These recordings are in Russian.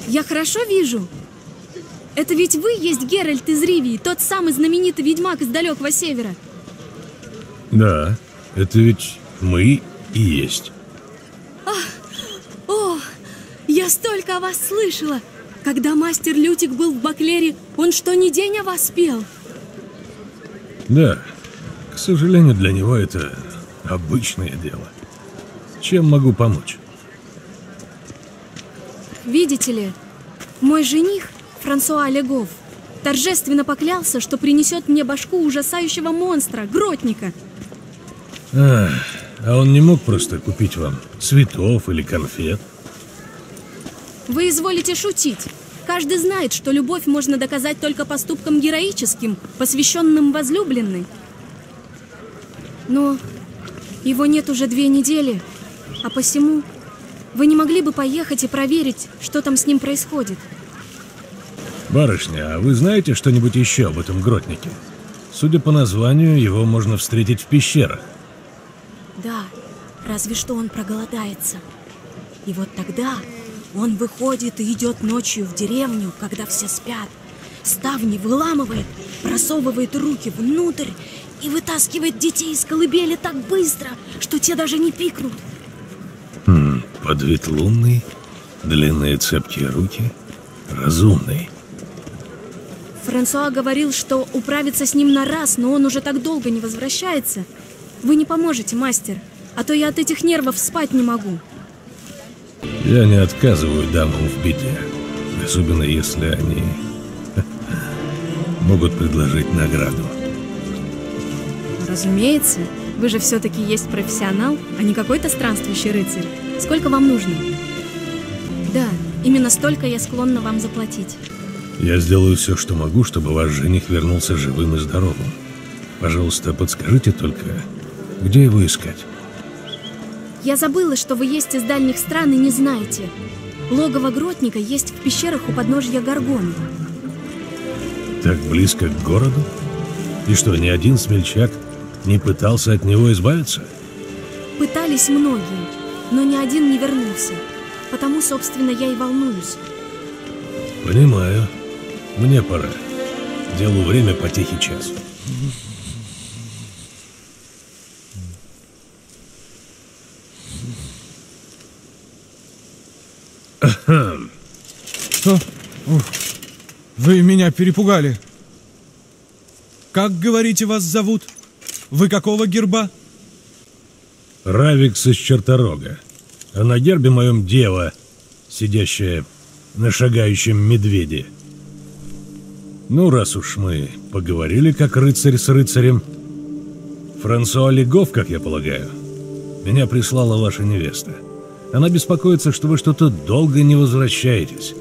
Я хорошо вижу. Это ведь вы есть Геральт из Ривии, тот самый знаменитый ведьмак из далекого севера. Да, это ведь мы и есть. О, я столько о вас слышала. Когда мастер Лютик был в Баклере, он что ни день о вас пел. Да, к сожалению, для него это обычное дело. Чем могу помочь? Видите ли, мой жених, Франсуа Легов, торжественно поклялся, что принесет мне башку ужасающего монстра, Гротника. А он не мог просто купить вам цветов или конфет? Вы изволите шутить. Каждый знает, что любовь можно доказать только поступком героическим, посвященным возлюбленной. Но его нет уже 2 недели, а посему вы не могли бы поехать и проверить, что там с ним происходит? Барышня, а вы знаете что-нибудь еще об этом Гротнике? Судя по названию, его можно встретить в пещерах. Да, разве что он проголодается. И вот тогда он выходит и идет ночью в деревню, когда все спят. Ставни выламывает, просовывает руки внутрь и вытаскивает детей из колыбели так быстро, что те даже не пикнут. Подвид лунный, длинные цепкие руки, разумный. Франсуа говорил, что управиться с ним на раз, но он уже так долго не возвращается. Вы не поможете, мастер, а то я от этих нервов спать не могу. Я не отказываю дамам в беде, особенно если они могут предложить награду. Разумеется, вы же все-таки есть профессионал, а не какой-то странствующий рыцарь. Сколько вам нужно? Да, именно столько я склонна вам заплатить. Я сделаю все, что могу, чтобы ваш жених вернулся живым и здоровым. Пожалуйста, подскажите только, где его искать? Я забыла, что вы есть из дальних стран и не знаете. Логово Гротника есть в пещерах у подножья Горгоны. Так близко к городу? И что, ни один смельчак не пытался от него избавиться? Пытались многие, но ни один не вернулся. Потому, собственно, я и волнуюсь. Понимаю. Мне пора. Делу время потехи час. Что? Вы меня перепугали. Как, говорите, вас зовут? Вы какого герба? Равикс из Черторога. А на гербе моем дева, сидящая на шагающем медведе. Ну, раз уж мы поговорили как рыцарь с рыцарем. Франсуа Легов, как я полагаю, меня прислала ваша невеста. Она беспокоится, что вы что-то долго не возвращаетесь.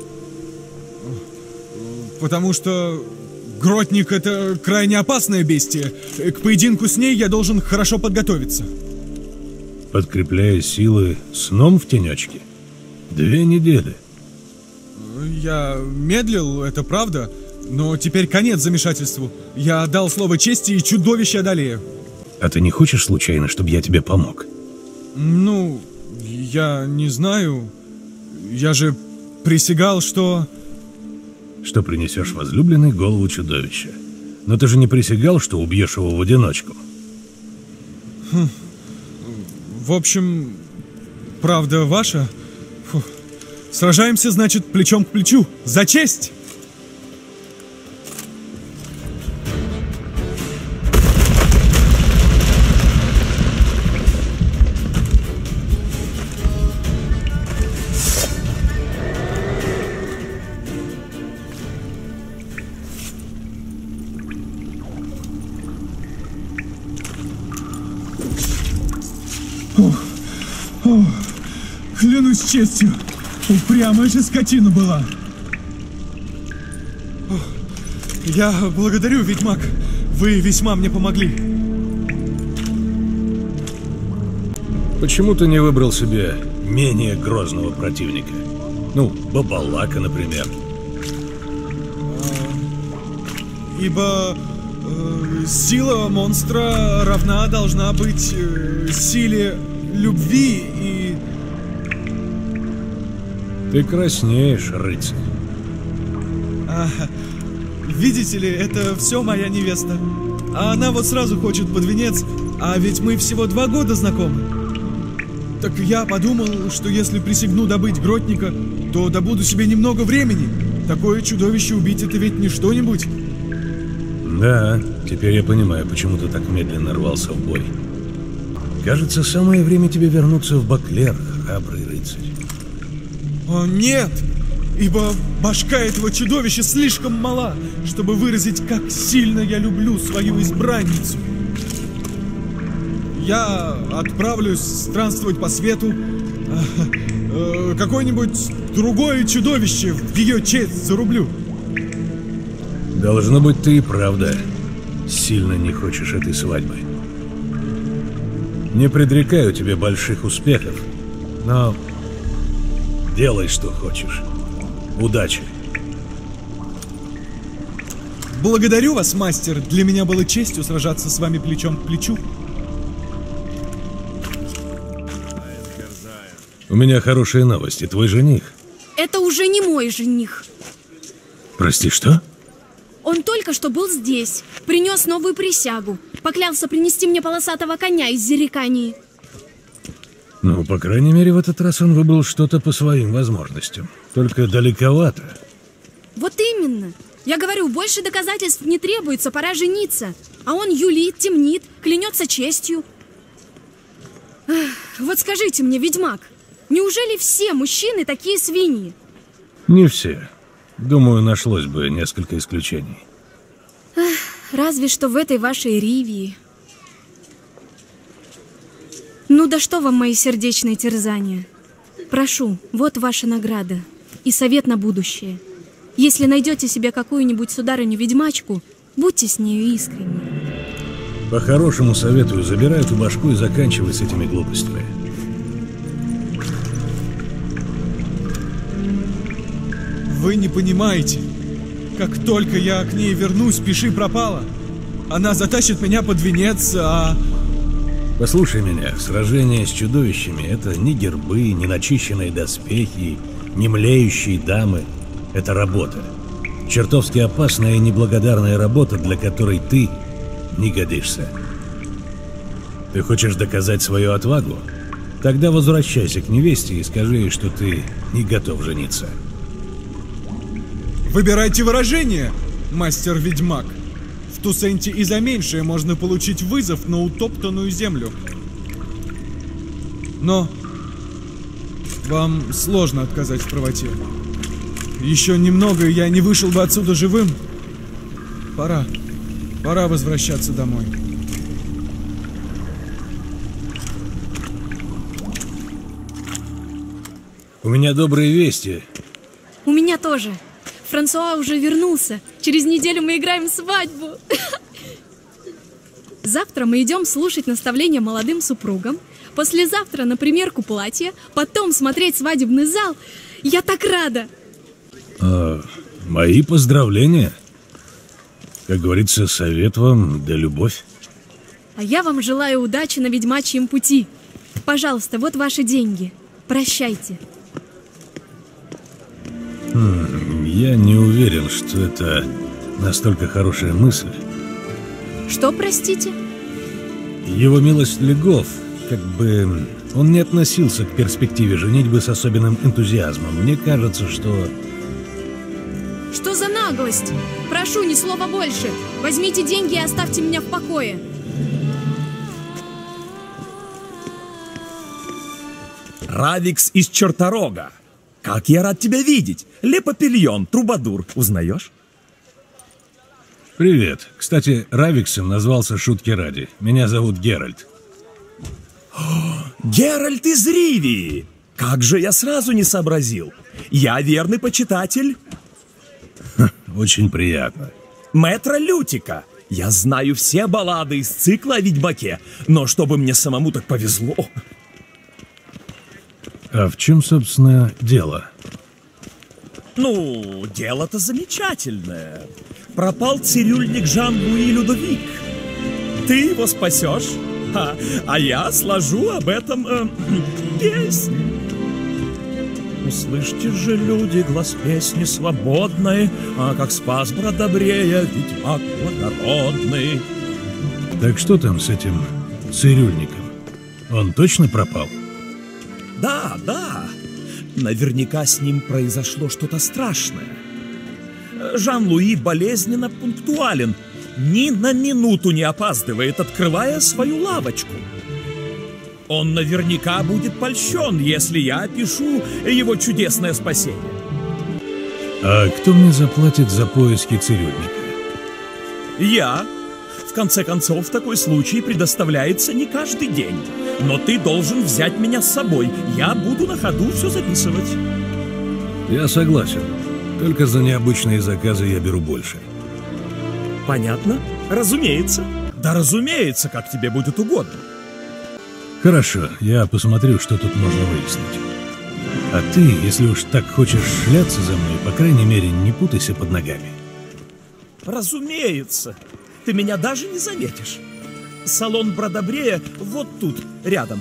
Потому что Гротник — это крайне опасное бестие. К поединку с ней я должен хорошо подготовиться. Подкрепляя силы сном в тенечке? 2 недели. Я медлил, это правда, но теперь конец замешательству. Я дал слово чести и чудовище одолею. А ты не хочешь случайно, чтобы я тебе помог? Ну, я не знаю. Я же присягал, что... Что принесешь возлюбленной голову чудовища. Но ты же не присягал, что убьешь его в одиночку. В общем, правда ваша. Фу. Сражаемся, значит, плечом к плечу. За честь! Клянусь честью, упрямая же скотина была. Я благодарю, ведьмак. Вы весьма мне помогли. Почему ты не выбрал себе менее грозного противника? Ну, Бабалака, например. Ибо сила монстра равна должна быть силе любви и... Ты краснеешь, рыцарь. Видите ли, это все моя невеста. А она вот сразу хочет под венец, а ведь мы всего 2 года знакомы. Так я подумал, что если присягну добыть Гротника, то добуду себе немного времени. Такое чудовище убить — это ведь не что-нибудь. Да, теперь я понимаю, почему ты так медленно рвался в бой. Кажется, самое время тебе вернуться в Баклер, храбрый рыцарь. О, нет! Ибо башка этого чудовища слишком мала, чтобы выразить, как сильно я люблю свою избранницу. Я отправлюсь странствовать по свету. Какое-нибудь другое чудовище в ее честь зарублю. Должно быть, ты и правда сильно не хочешь этой свадьбы. Не предрекаю тебе больших успехов, но делай, что хочешь. Удачи. Благодарю вас, мастер. Для меня было честью сражаться с вами плечом к плечу. У меня хорошие новости. Твой жених. Это уже не мой жених. Прости, что? Он только что был здесь, принес новую присягу, поклялся принести мне полосатого коня из Зерикании. Ну, по крайней мере, в этот раз он выбрал что-то по своим возможностям. Только далековато. Вот именно. Я говорю, больше доказательств не требуется, пора жениться. А он юлит, темнит, клянется честью. Эх, вот скажите мне, ведьмак, неужели все мужчины такие свиньи? Не все. Думаю, нашлось бы несколько исключений. Эх, разве что в этой вашей Ривии. Ну да что вам мои сердечные терзания? Прошу, вот ваша награда и совет на будущее. Если найдете себе какую-нибудь сударыню-ведьмачку, будьте с нею искренни. По-хорошему советую, забирай эту башку и заканчивай с этими глупостями. Вы не понимаете. Как только я к ней вернусь, пиши пропало. Она затащит меня под венец, а... Послушай меня, сражение с чудовищами — это не гербы, не начищенные доспехи, не млеющие дамы. Это работа. Чертовски опасная и неблагодарная работа, для которой ты не годишься. Ты хочешь доказать свою отвагу? Тогда возвращайся к невесте и скажи ей, что ты не готов жениться. Выбирайте выражение, мастер-ведьмак. В Тусенте и за меньшее можно получить вызов на утоптанную землю. Но вам сложно отказать в правоте. Еще немного, и я не вышел бы отсюда живым. Пора возвращаться домой. У меня добрые вести. У меня тоже. Франсуа уже вернулся. Через неделю мы играем свадьбу. Завтра мы идем слушать наставления молодым супругам. Послезавтра на примерку платья. Потом смотреть свадебный зал. Я так рада. Мои поздравления. Как говорится, совет вам да любовь. А я вам желаю удачи на ведьмачьем пути. Пожалуйста, вот ваши деньги. Прощайте. Я не уверен, что это настолько хорошая мысль. Что, простите? Его милость Легов, как бы он не относился к перспективе женитьбы с особенным энтузиазмом. Мне кажется, что... Что за наглость? Прошу, ни слова больше. Возьмите деньги и оставьте меня в покое. Равикс из Черторога. Как я рад тебя видеть. Лепопильон, трубадур. Узнаешь? Привет. Кстати, Равиксом назвался шутки ради. Меня зовут Геральт. Геральт из Ривии. Как же я сразу не сообразил. Я верный почитатель. Очень приятно. Мэтра Лютика. Я знаю все баллады из цикла о Ведьмаке, но чтобы мне самому так повезло... А в чем, собственно, дело? Ну, дело-то замечательное. Пропал цирюльник Жан-Луи Людовик. Ты его спасешь, а я сложу об этом песню. Услышьте же, люди, глас песни свободной, а как спас Бродобрея ведьмак благородный. Так что там с этим цирюльником? Он точно пропал? Да, да. Наверняка с ним произошло что-то страшное. Жан-Луи болезненно пунктуален, ни на минуту не опаздывает, открывая свою лавочку. Он наверняка будет польщен, если я опишу его чудесное спасение. А кто мне заплатит за поиски цирюльника? Я. В конце концов, такой случай предоставляется не каждый день. Но ты должен взять меня с собой. Я буду на ходу все записывать. Я согласен. Только за необычные заказы я беру больше. Понятно? Разумеется. Да разумеется, как тебе будет угодно. Хорошо, я посмотрю, что тут можно выяснить. А ты, если уж так хочешь шляться за мной, по крайней мере, не путайся под ногами. Разумеется. Ты меня даже не заметишь. Салон Бродобрея вот тут, рядом.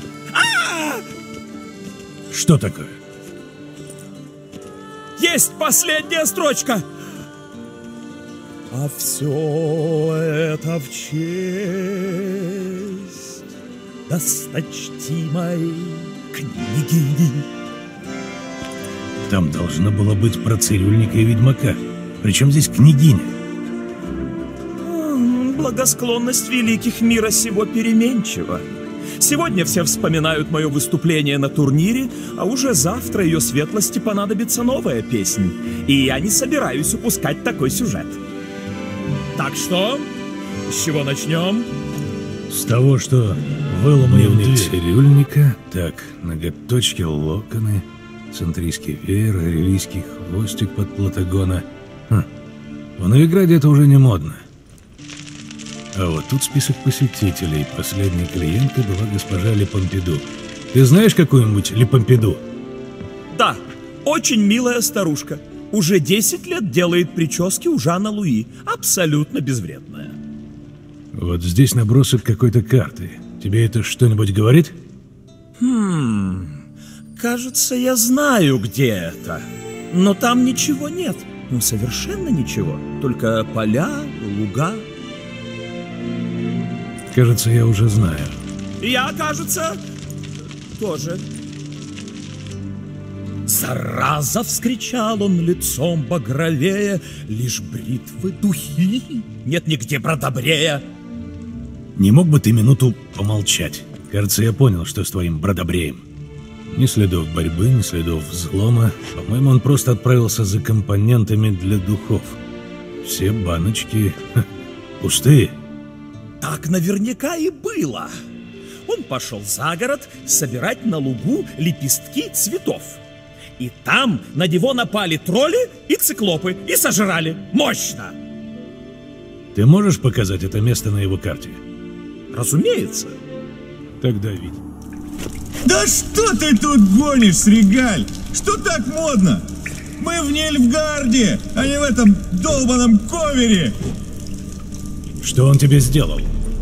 Что такое? Есть последняя строчка. А все это в честь досточтимой княгини. Там должно было быть про цирюльника и ведьмака. Причем здесь княгиня? Благосклонность великих мира сего переменчива. Сегодня все вспоминают мое выступление на турнире, а уже завтра ее светлости понадобится новая песня. И я не собираюсь упускать такой сюжет. Так что, с чего начнем? С того, что выломаем дверь цирюльника. Так, ноготочки, локоны, центрийский веер, арелийский хвостик под платагона. В Новиграде это уже не модно. А вот тут список посетителей. Последней клиенткой была госпожа Ле Помпиду. Ты знаешь какую-нибудь Ле Помпиду? Да, очень милая старушка. Уже 10 лет делает прически у Жана Луи. Абсолютно безвредная. Вот здесь набросок какой-то карты. Тебе это что-нибудь говорит? Кажется, я знаю, где это. Но там ничего нет. Ну, совершенно ничего. Только поля, луга. Кажется, я уже знаю. Я, кажется, тоже. «Зараза!» — вскричал он лицом багровее. «Лишь бритвы духи, нет нигде Бродобрея!» Не мог бы ты минуту помолчать? Кажется, я понял, что с твоим Бродобреем. Ни следов борьбы, ни следов взлома. По-моему, он просто отправился за компонентами для духов. Все баночки пустые. Так наверняка и было. Он пошел за город собирать на лугу лепестки цветов. И там на него напали тролли и циклопы и сожрали. Мощно! Ты можешь показать это место на его карте? Разумеется. Тогда види. Да что ты тут гонишь, Сригаль? Что так модно? Мы в Нильфгарде, а не в этом долбаном Ковере. Что он тебе сделал?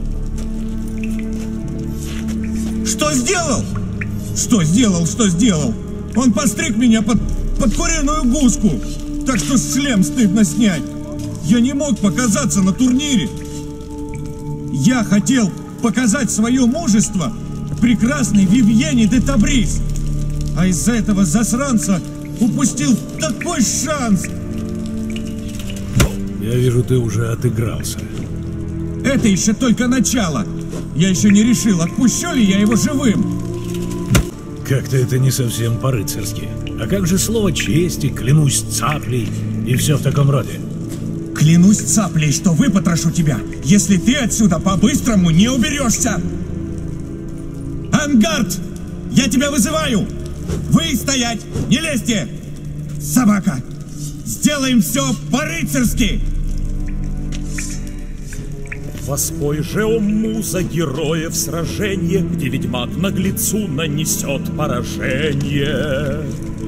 Что сделал? Что сделал, что сделал? Он постриг меня под куриную гуску. Так что шлем стыдно снять. Я не мог показаться на турнире. Я хотел показать свое мужество прекрасной Вивьене де Табрис. А из-за этого засранца упустил такой шанс. Я вижу, ты уже отыгрался. Это еще только начало. Я еще не решил, отпущу ли я его живым. Как-то это не совсем по-рыцарски. А как же слово чести, клянусь цаплей и все в таком роде? Клянусь цаплей, что выпотрошу тебя, если ты отсюда по-быстрому не уберешься. Ангард! Я тебя вызываю! Вы стоять! Не лезьте! Собака! Сделаем все по-рыцарски! Воспой же, о муза, героев сражения, где ведьмак наглецу нанесет поражение.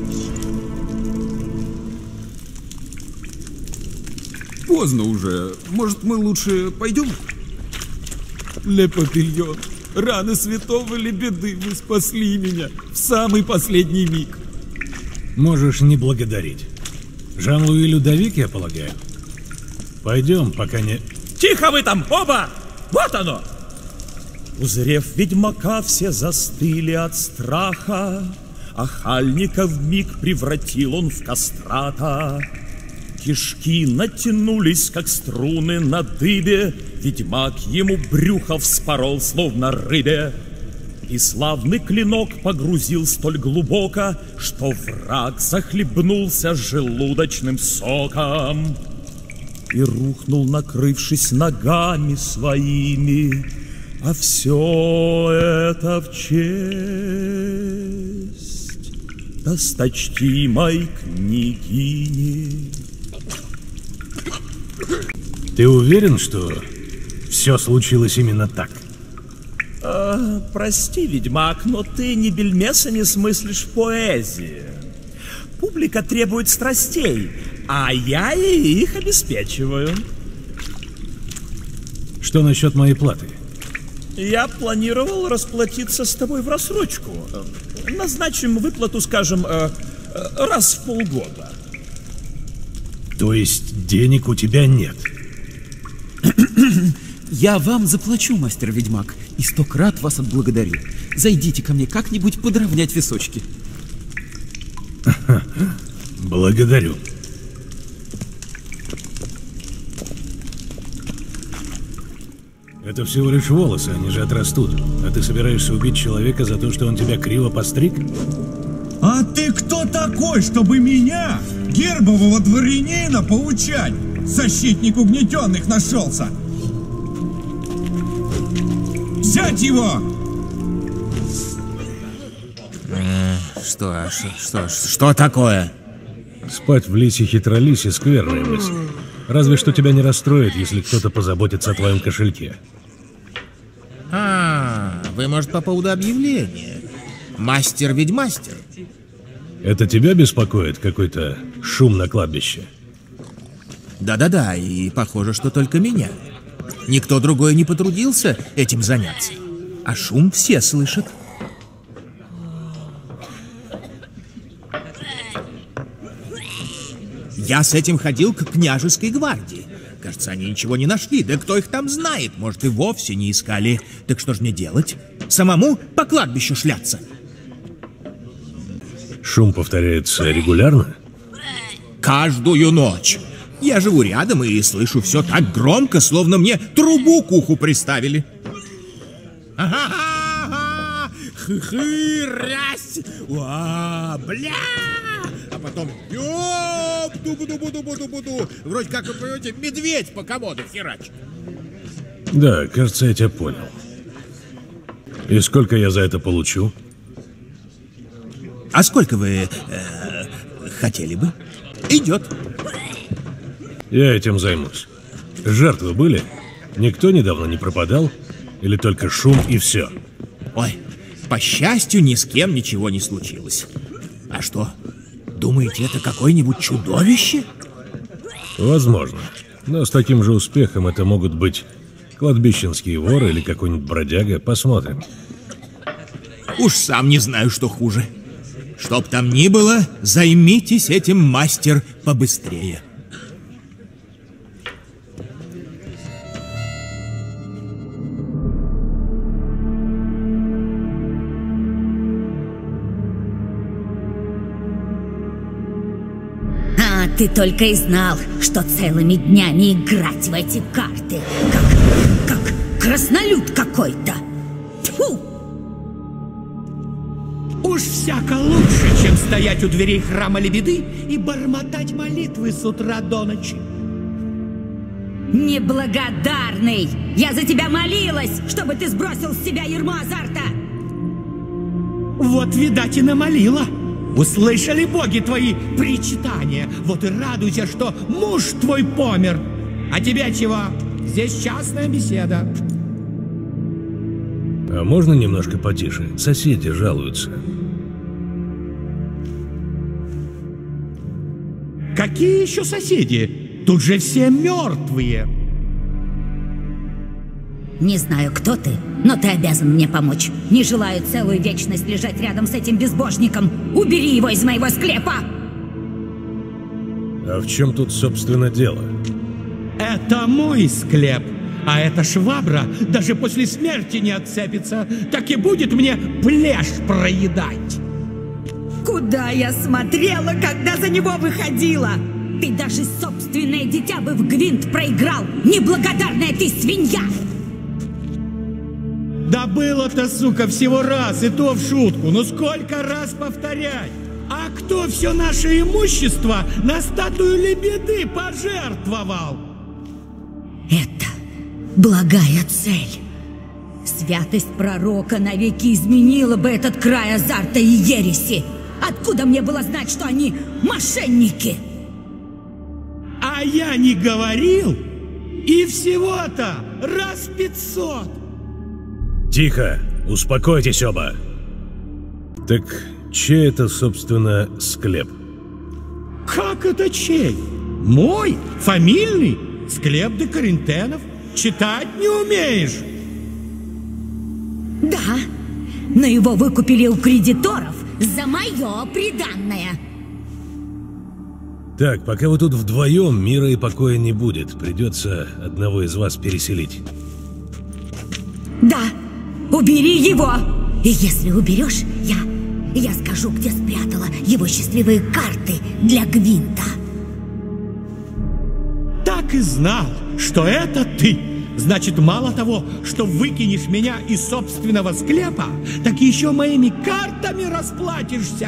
Поздно уже. Может, мы лучше пойдем? Ле Папильон, раны святого Лебеды, вы спасли меня в самый последний миг. Можешь не благодарить. Жан-Луи Людовик, я полагаю. Пойдем, пока не... Тихо вы там, оба! Вот оно! Узрев ведьмака, все застыли от страха. Охальника вмиг превратил он в кастрата. Кишки натянулись, как струны на дыбе. Ведьмак ему брюхо вспорол, словно рыбе. И славный клинок погрузил столь глубоко, что враг захлебнулся желудочным соком и рухнул, накрывшись ногами своими. А все это в честь досточтимой княгини. Ты уверен, что все случилось именно так? Прости, ведьмак, но ты ни бельмеса не смыслишь в поэзии. Публика требует страстей, а я ей их обеспечиваю. Что насчет моей платы? Я планировал расплатиться с тобой в рассрочку. Назначим выплату, скажем, раз в полгода. То есть денег у тебя нет? Я вам заплачу, мастер-ведьмак, и 100 крат вас отблагодарю. Зайдите ко мне как-нибудь подровнять височки. Благодарю. Это всего лишь волосы, они же отрастут. А ты собираешься убить человека за то, что он тебя криво постриг? А ты кто такой, чтобы меня, гербового дворянина, поучать? Защитник угнетенных нашелся. Взять его! Что такое? Спать в лисе хитролисе — скверная мысль. Разве что тебя не расстроит, если кто-то позаботится о твоем кошельке. Вы, может, по поводу объявления? Мастер-ведьмастер. Это тебя беспокоит какой-то шум на кладбище? Да-да-да, и похоже, что только меня. Никто другой не потрудился этим заняться. А шум все слышат. Я с этим ходил к княжеской гвардии. Кажется, они ничего не нашли. Да кто их там знает? Может, и вовсе не искали. Так что же мне делать? Самому по кладбищу шляться? Шум повторяется регулярно? Каждую ночь. Я живу рядом и слышу все так громко, словно мне трубу к уху приставили. Ага-га-га! Хы-хы, рясь! Уа, бля! А потом ёп, ду-бу-ду-бу-ду-бу-ду-бу. Вроде как, вы понимаете, медведь по комоду херачит. Да, кажется, я тебя понял. И сколько я за это получу? А сколько вы хотели бы? Идет. Я этим займусь. Жертвы были? Никто недавно не пропадал? Или только шум и все? Ой, по счастью, ни с кем ничего не случилось. А что, думаете, это какое-нибудь чудовище? Возможно. Но с таким же успехом это могут быть кладбищенские воры или какой-нибудь бродяга. Посмотрим. Уж сам не знаю, что хуже. Чтоб там ни было, займитесь этим, мастер, побыстрее. Ты только и знал, что целыми днями играть в эти карты. Как краснолюд какой-то. Тьфу! Уж всяко лучше, чем стоять у дверей храма Лебеды и бормотать молитвы с утра до ночи. Неблагодарный! Я за тебя молилась, чтобы ты сбросил с себя ярмо азарта! Вот, видать, и намолила. Услышали боги твои причитания. Вот и радуйся, что муж твой помер. А тебе чего? Здесь частная беседа. А можно немножко потише? Соседи жалуются. Какие еще соседи? Тут же все мертвые. Не знаю, кто ты, но ты обязан мне помочь. Не желаю целую вечность лежать рядом с этим безбожником. Убери его из моего склепа! А в чем тут, собственно, дело? Это мой склеп. А эта швабра даже после смерти не отцепится. Так и будет мне плешь проедать. Куда я смотрела, когда за него выходила? Ты даже собственное дитя бы в гвинт проиграл. Неблагодарная ты свинья! Да было-то, сука, всего раз, и то в шутку. Ну сколько раз повторять? А кто все наше имущество на статую Лебеды пожертвовал? Это благая цель. Святость пророка навеки изменила бы этот край азарта и ереси. Откуда мне было знать, что они мошенники? А я не говорил? И всего-то раз 500. Тихо, успокойтесь оба. Так чей это, собственно, склеп? Как это чей? Мой? Фамильный? Склеп де Коринтенов? Читать не умеешь? Да, но его выкупили у кредиторов за мое приданное. Так, пока вы тут вдвоем, мира и покоя не будет. Придется одного из вас переселить. Да, убери его. И если уберешь, я скажу, где спрятала его счастливые карты для гвинта. Так и знал, что это ты. Значит, мало того, что выкинешь меня из собственного склепа, так еще моими картами расплатишься.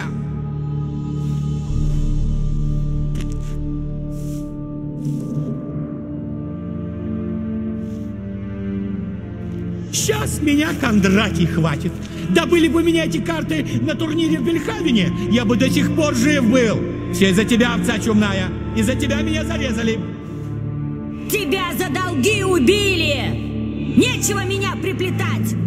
Сейчас меня Кондратий хватит. Добыли бы меня эти карты на турнире в Бельхавене, я бы до сих пор жив был. Все из-за тебя, овца чумная. Из-за тебя меня зарезали. Тебя за долги убили! Нечего меня приплетать!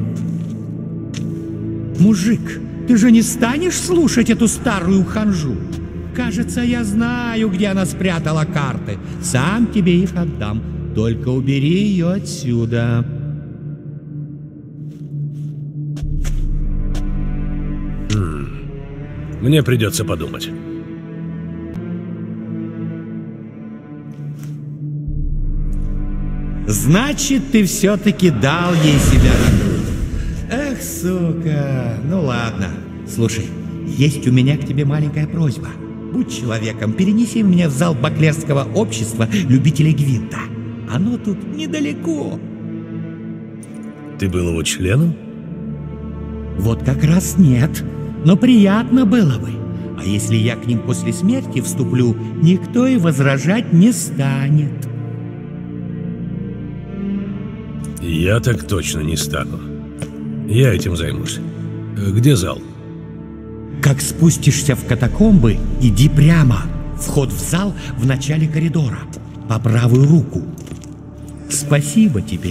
Мужик, ты же не станешь слушать эту старую ханжу? Кажется, я знаю, где она спрятала карты. Сам тебе их отдам. Только убери ее отсюда. Мне придется подумать. Значит, ты все-таки дал ей себя на грудь. Эх, сука. Ну ладно. Слушай, есть у меня к тебе маленькая просьба. Будь человеком, перенеси меня в зал Баклерского общества любителей гвинта. Оно тут недалеко. Ты был его членом? Вот как раз нет. Но приятно было бы. А если я к ним после смерти вступлю, никто и возражать не станет. Я так точно не стану. Я этим займусь. Где зал? Как спустишься в катакомбы, иди прямо. Вход в зал в начале коридора. По правую руку. Спасибо тебе.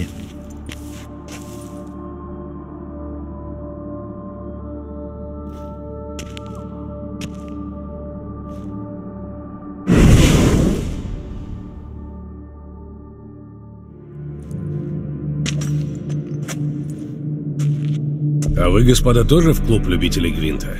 А вы, господа, тоже в клуб любителей гвинта?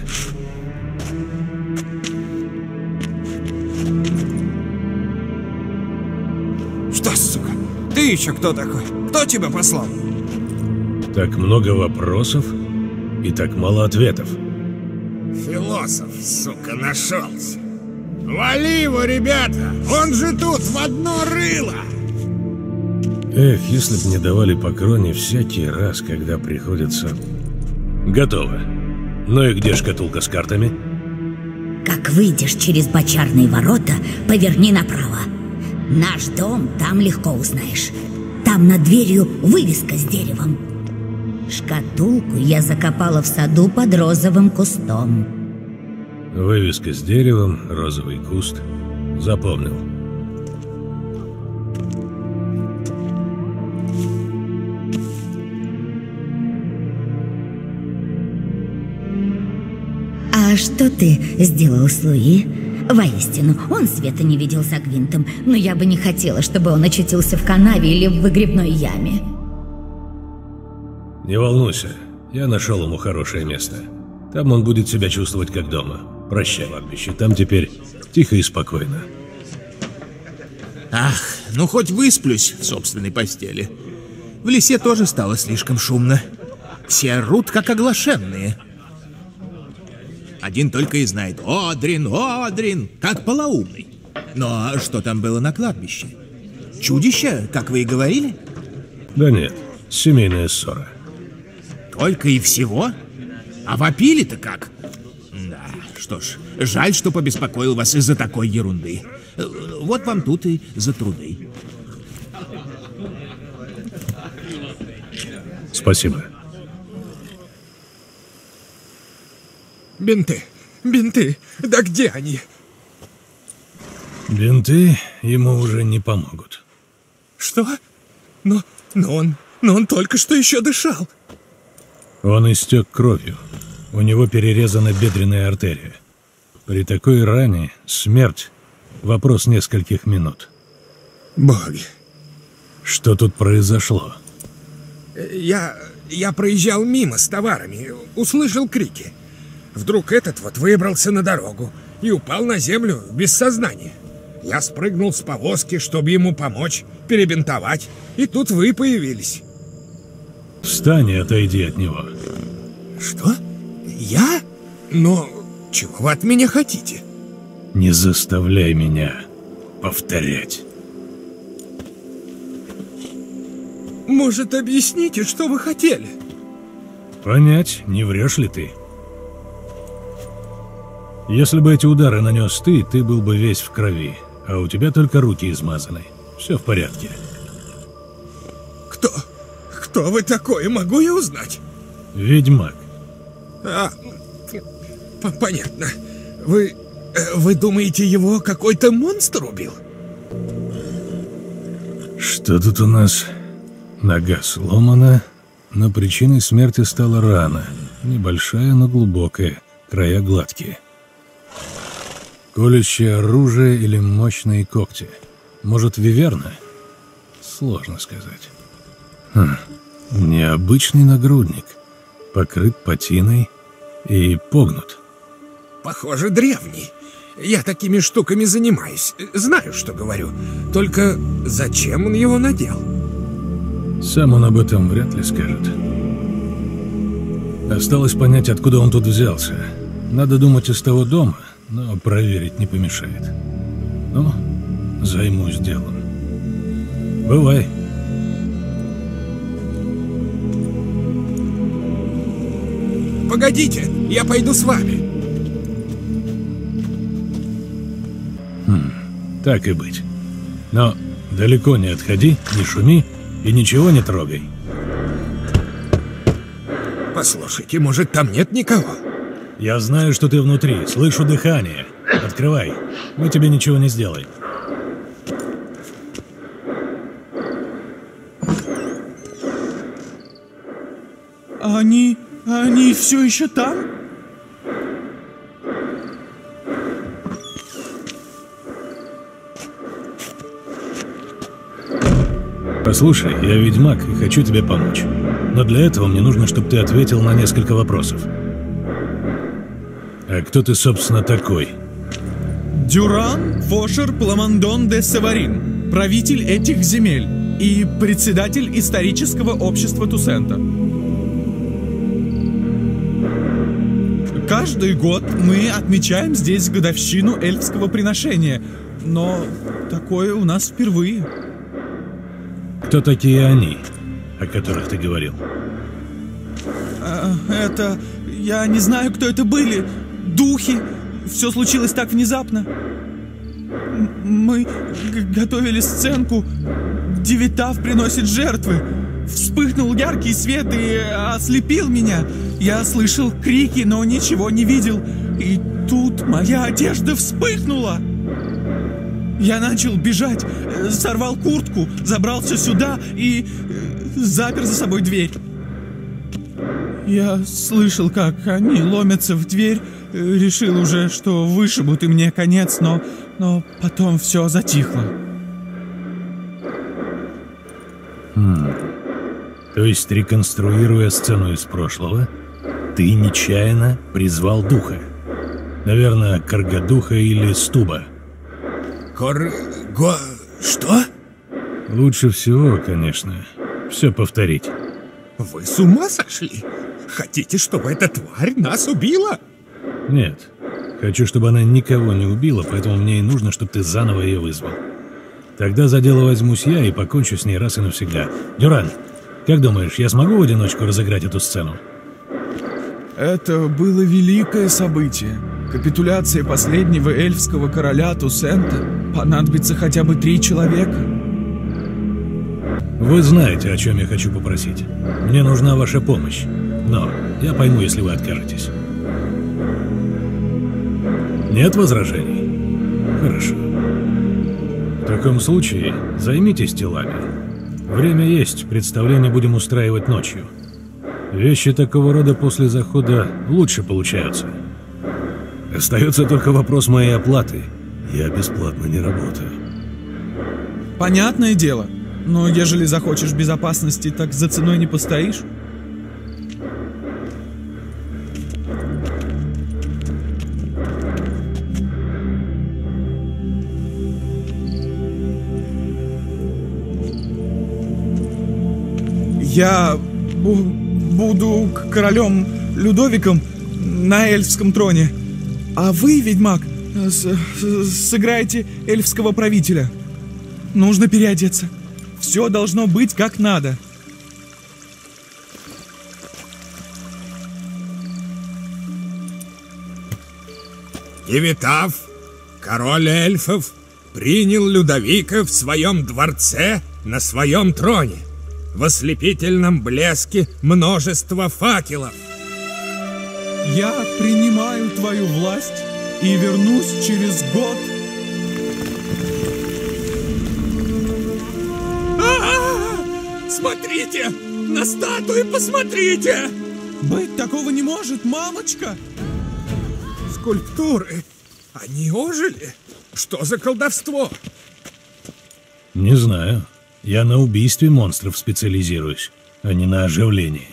Что, сука? Ты еще кто такой? Кто тебя послал? Так много вопросов и так мало ответов. Философ, сука, нашелся. Вали его, ребята! Он же тут в одно рыло! Эх, если б мне давали по кроне всякий раз, когда приходится... Готово. Ну и где шкатулка с картами? Как выйдешь через бочарные ворота, поверни направо. Наш дом там легко узнаешь. Там над дверью вывеска с деревом. Шкатулку я закопала в саду под розовым кустом. Вывеска с деревом, розовый куст. Запомнил. А что ты сделал с Луи? Воистину, он света не видел за гвинтом, но я бы не хотела, чтобы он очутился в канаве или в выгребной яме. Не волнуйся, я нашел ему хорошее место. Там он будет себя чувствовать как дома. Прощай, кладбище, там теперь тихо и спокойно. Ах, ну хоть высплюсь в собственной постели. В лесе тоже стало слишком шумно. Все орут, как оглашенные. Один только и знает: Одрин, Одрин, как полоумный. Но что там было на кладбище? Чудище, как вы и говорили? Да нет, семейная ссора. Только и всего? А вопили-то как? Да, что ж, жаль, что побеспокоил вас из-за такой ерунды. Вот вам тут и за труды. Спасибо. Бинты, бинты, да где они? Бинты ему уже не помогут. Что? Но он только что еще дышал. Он истек кровью. У него перерезана бедренная артерия. При такой ране смерть — вопрос нескольких минут. Боги. Что тут произошло? Я проезжал мимо с товарами, услышал крики. Вдруг этот вот выбрался на дорогу и упал на землю без сознания. Я спрыгнул с повозки, чтобы ему помочь, перебинтовать, и тут вы появились. Встань и отойди от него. Что? Я? Но чего вы от меня хотите? Не заставляй меня повторять. Может, объясните, что вы хотели? Понять, не врешь ли ты? Если бы эти удары нанес ты был бы весь в крови, а у тебя только руки измазаны. Все в порядке. Кто вы такой, могу я узнать? Ведьмак. Понятно. Вы думаете, его какой-то монстр убил? Что тут у нас? Нога сломана, но причиной смерти стала рана. Небольшая, но глубокая, края гладкие. Колющее оружие или мощные когти. Может, виверна? Сложно сказать. Необычный нагрудник. Покрыт патиной и погнут. Похоже, древний. Я такими штуками занимаюсь. Знаю, что говорю. Только зачем он его надел? Сам он об этом вряд ли скажет. Осталось понять, откуда он тут взялся. Надо думать, из того дома, но проверить не помешает. Ну, займусь делом. Бывай. Погодите, я пойду с вами. Так и быть. Но далеко не отходи, не шуми и ничего не трогай. Послушайте, может, там нет никого? Я знаю, что ты внутри, слышу дыхание. Открывай, мы тебе ничего не сделаем. Они все еще там? Послушай, я ведьмак и хочу тебе помочь. Но для этого мне нужно, чтобы ты ответил на несколько вопросов. А кто ты, собственно, такой? Дюран Фошер Пламондон де Саварин, правитель этих земель и председатель исторического общества Тусента. Каждый год мы отмечаем здесь годовщину эльфского приношения, но такое у нас впервые. Кто такие они, о которых ты говорил? Я не знаю, кто это были. Духи. Все случилось так внезапно. Мы готовили сценку. Девитав приносит жертвы. Вспыхнул яркий свет и ослепил меня. Я слышал крики, но ничего не видел. И тут моя одежда вспыхнула. Я начал бежать, сорвал куртку, забрался сюда и запер за собой дверь. Я слышал, как они ломятся в дверь, решил уже, что вышибут и мне конец, но потом все затихло. То есть, реконструируя сцену из прошлого, ты нечаянно призвал духа. Наверное, Каргадуха или Стуба. Что? Лучше всего, конечно, все повторить. Вы с ума сошли? Хотите, чтобы эта тварь нас убила? Нет. Хочу, чтобы она никого не убила, поэтому мне и нужно, чтобы ты заново ее вызвал. Тогда за дело возьмусь я и покончу с ней раз и навсегда. Дюран, как думаешь, я смогу в одиночку разыграть эту сцену? Это было великое событие. Капитуляция последнего эльфского короля Тусента. Понадобится хотя бы 3 человека. Вы знаете, о чем я хочу попросить. Мне нужна ваша помощь. Но я пойму, если вы откажетесь. Нет возражений? Хорошо. В таком случае займитесь телами. Время есть, представление будем устраивать ночью. Вещи такого рода после захода лучше получаются. Остается только вопрос моей оплаты. Я бесплатно не работаю. Понятное дело. Но ежели захочешь безопасности, так за ценой не постоишь. Я буду королем Людовиком на эльфском троне. А вы, ведьмак, сыграете эльфского правителя. Нужно переодеться. Все должно быть как надо. Девитав, король эльфов, принял Людовика в своем дворце на своем троне. В ослепительном блеске множество факелов. Я принимаю твою власть и вернусь через год. Смотрите! На статуи посмотрите! Быть такого не может, мамочка! Скульптуры! Они ожили? Что за колдовство? Не знаю. Я на убийстве монстров специализируюсь, а не на оживлении.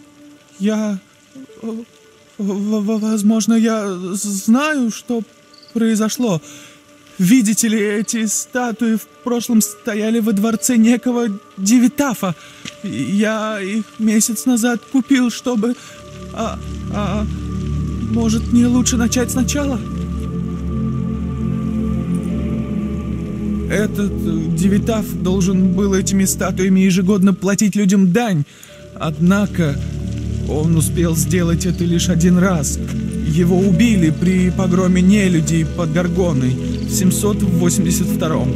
Возможно, я знаю, что произошло. Видите ли, эти статуи в прошлом стояли во дворце некого Девитафа. Я их месяц назад купил, чтобы... может, мне лучше начать сначала? Этот Девитаф должен был этими статуями ежегодно платить людям дань. Однако он успел сделать это лишь один раз. Его убили при погроме нелюдей под Гаргоной в 782-м.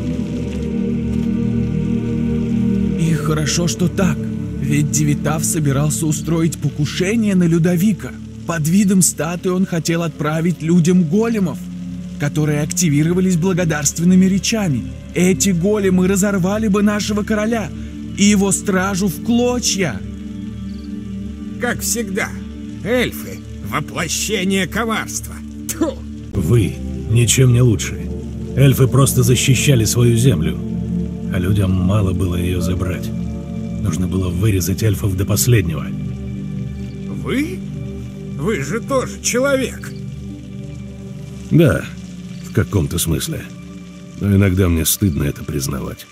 И хорошо, что так. Ведь Девитаф собирался устроить покушение на Людовика. Под видом статуи он хотел отправить людям големов, которые активировались благодарственными речами. Эти големы разорвали бы нашего короля и его стражу в клочья. Как всегда, эльфы — воплощение коварства. Тьфу! Вы ничем не лучше. Эльфы просто защищали свою землю, а людям мало было ее забрать. Нужно было вырезать эльфов до последнего. Вы? Вы же тоже человек. Да, в каком-то смысле. Но иногда мне стыдно это признавать.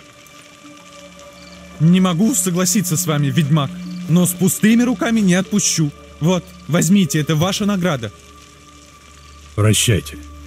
Не могу согласиться с вами, ведьмак, но с пустыми руками не отпущу. Вот, возьмите, это ваша награда. Прощайте.